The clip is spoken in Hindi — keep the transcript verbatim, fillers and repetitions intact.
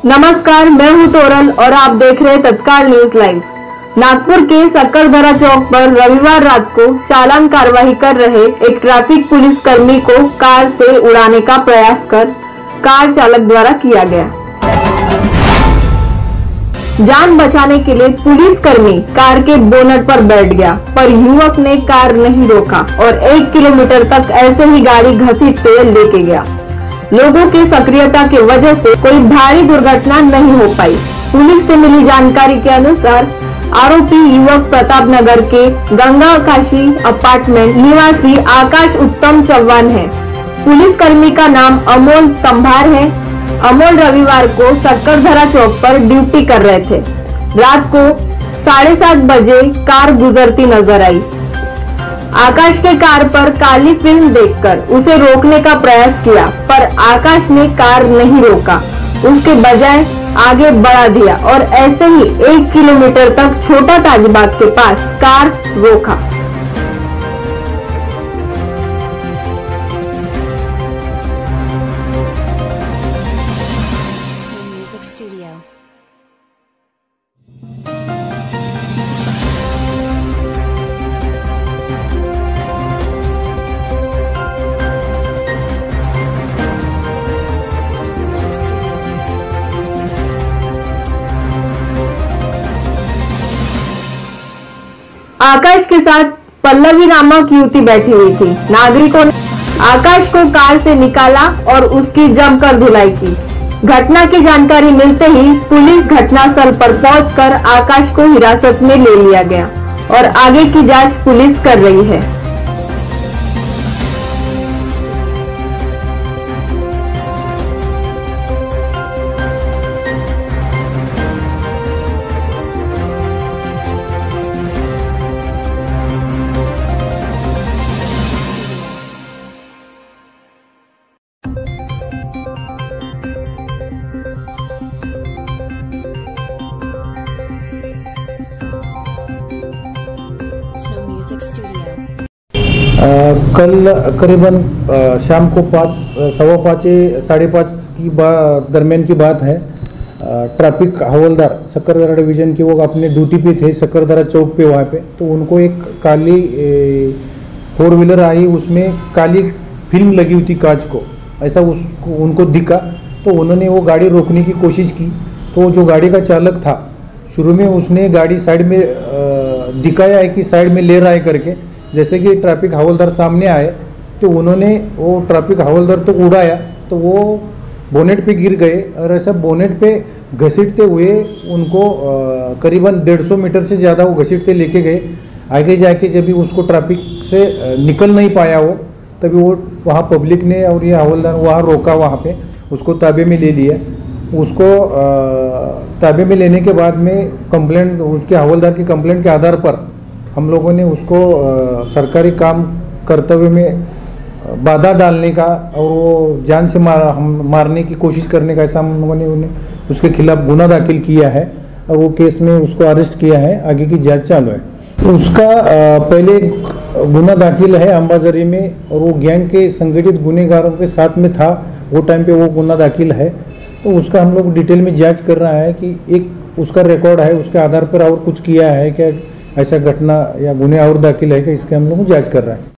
नमस्कार, मैं हूं तोरल और आप देख रहे हैं तत्काल न्यूज लाइव। नागपुर के सक्करधरा चौक पर रविवार रात को चालान कार्रवाई कर रहे एक ट्रैफिक पुलिस कर्मी को कार से उड़ाने का प्रयास कर कार चालक द्वारा किया गया। जान बचाने के लिए पुलिस कर्मी कार के बोनट पर बैठ गया, पर युवक ने कार नहीं रोका और एक किलोमीटर तक ऐसे ही गाड़ी घसीटते लेके गया। लोगों की सक्रियता की वजह से कोई भारी दुर्घटना नहीं हो पाई। पुलिस से मिली जानकारी के अनुसार आरोपी युवक प्रताप नगर के गंगा काशी अपार्टमेंट निवासी आकाश उत्तम चौहान है। पुलिस कर्मी का नाम अमोल तंभार है। अमोल रविवार को सक्करधरा चौक पर ड्यूटी कर रहे थे। रात को साढ़े सात बजे कार गुजरती नजर आई। आकाश के कार पर काली फिल्म देखकर उसे रोकने का प्रयास किया, पर आकाश ने कार नहीं रोका, उसके बजाय आगे बढ़ा दिया और ऐसे ही एक किलोमीटर तक छोटा ताजबाग के पास कार रोका। आकाश के साथ पल्लवी नामक युवती बैठी हुई थी। नागरिकों ने आकाश को कार से निकाला और उसकी जमकर धुलाई की। घटना की जानकारी मिलते ही पुलिस घटनास्थल पर पहुंचकर आकाश को हिरासत में ले लिया गया और आगे की जांच पुलिस कर रही है। आ, कल करीबन आ, शाम को पाँच सवा पाँच साढ़े पाँच की दरमियान की बात है। आ, ट्रैफिक हवलदार सक्करधरा डिवीज़न के वो अपने ड्यूटी पे थे सक्करधरा चौक पे वहाँ पे, तो उनको एक काली फोर व्हीलर आई, उसमें काली फिल्म लगी हुई थी कांच को, ऐसा उसको उनको दिखा। तो उन्होंने वो गाड़ी रोकने की कोशिश की। तो जो गाड़ी का चालक था, शुरू में उसने गाड़ी साइड में आ, दिखाया है कि साइड में ले रहा है करके। जैसे कि ट्रैफिक हवलदार सामने आए तो उन्होंने वो ट्रैफिक हवलदार तो उड़ाया, तो वो बोनेट पे गिर गए और ऐसा बोनेट पे घसीटते हुए उनको आ, करीबन डेढ़ सौ मीटर से ज़्यादा वो घसीटते लेके गए। आगे जाके जब भी उसको ट्रैफिक से निकल नहीं पाया वो, तभी वो वहाँ पब्लिक ने और ये हवलदार वहाँ रोका, वहाँ पे उसको ताबे में ले लिया। उसको ताबे में लेने के बाद में कंप्लेंट, उसके हवलदार की कंप्लेंट के आधार पर हम लोगों ने उसको आ, सरकारी काम कर्तव्य में बाधा डालने का और वो जान से मार हम मारने की कोशिश करने का, ऐसा हम लोगों ने उन्हें उसके खिलाफ गुना दाखिल किया है और वो केस में उसको अरेस्ट किया है। आगे की जांच चालू है। उसका आ, पहले गुना दाखिल है अंबाजरी में और वो गैंग के संगठित गुनहगारों के साथ में था, वो टाइम पे वो गुना दाखिल है। तो उसका हम लोग डिटेल में जांच कर रहा है कि एक उसका रिकॉर्ड है, उसके आधार पर और कुछ किया है क्या, ऐसा घटना या गुने और दाखिल है कि इसके हम लोग जांच कर रहे हैं।